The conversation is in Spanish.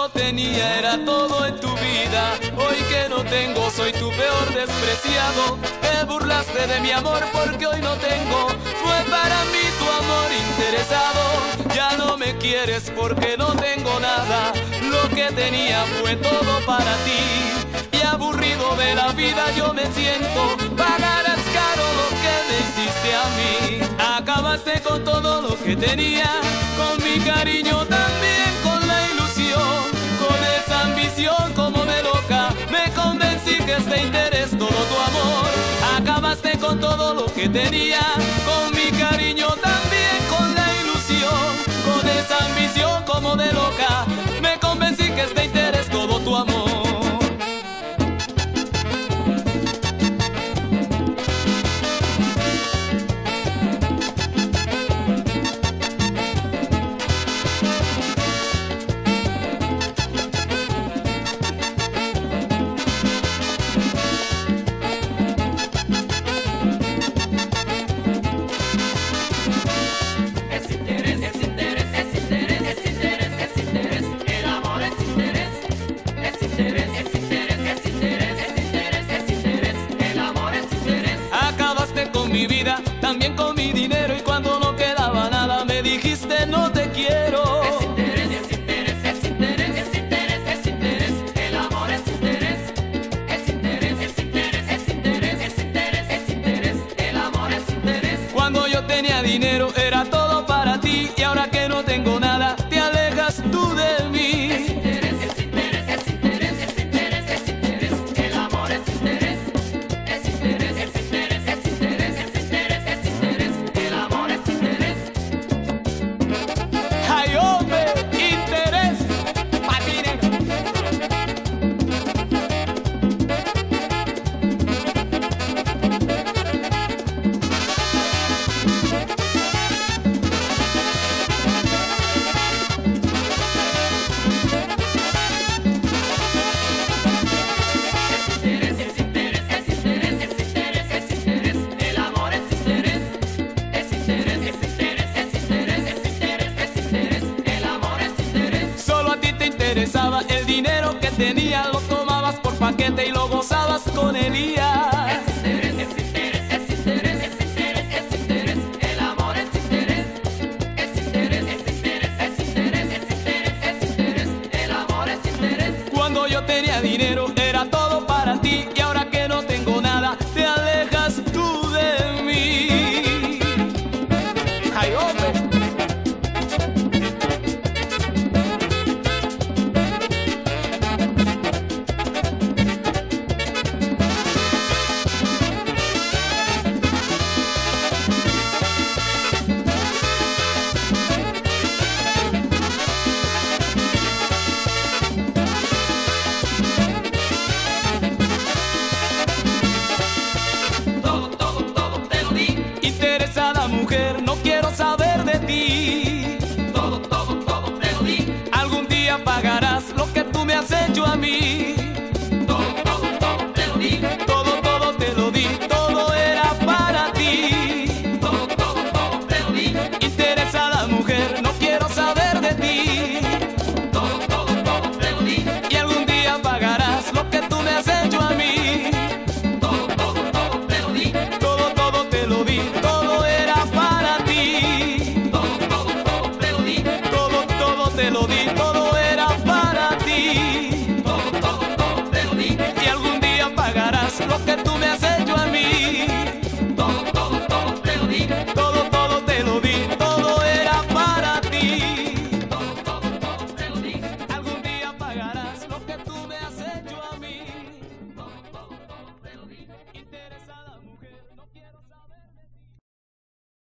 lo tenía era todo en tu vida. Hoy que no tengo soy tu peor despreciado. Te burlaste de mi amor porque hoy no tengo. Fue para mí tu amor interesado. Ya no me quieres porque no tengo nada. Lo que tenía fue todo para ti. Y aburrido de la vida yo me siento. Pagarás caro lo que me hiciste a mí. Acabaste con todo lo que tenía, con mi cariño también, con la ilusión, con esa ambición como de loca. Me convencí que es de interés todo tu amor. Acabaste con todo lo que tenía, con mi cariño también, con la ilusión, con esa ambición como de loca. Me convencí que es de interés todo tu amor. Mi vida, también con mi dinero, y cuando no quedaba nada me dijiste no te quiero. Es interés, es interés, es interés, es interés, es interés, el amor es interés. Es interés, es interés, es interés, es interés, es interés, el amor es interés. Cuando yo tenía dinero era todo para ti, y ahora que no tengo nada te alejas tú de mí. Es interés, es interés, es interés, es interés, es interés, el amor es interés. Es interés, es interés, es interés. Ay, hombre, interés, patinero. El dinero que tenía lo tomabas por paquete y lo gozabas con Elías. Es interés, es interés, es interés, es interés, es interés, el amor es interés. Es interés, es interés, es interés, es interés, es interés, el amor es interés. Cuando yo tenía dinero era todo para ti, y ahora que no tengo nada te alejas tú de mí. Ay, hombre. No quiero saber de ti. Todo, todo, todo te lo di. Algún día pagarás lo que tú me has hecho a mí. Todo, todo, todo te lo di. Todo, todo te lo di. Todo era para ti. Todo, todo, todo te lo di. Interesada mujer, no quiero saber de ti. Todo, todo, todo te lo di. Y algún día pagarás lo que tú me has hecho a mí. Todo, todo, todo te lo di. Todo, todo te lo di. Todo era para ti. Todo, todo, todo te lo di. Todo, todo te lo di.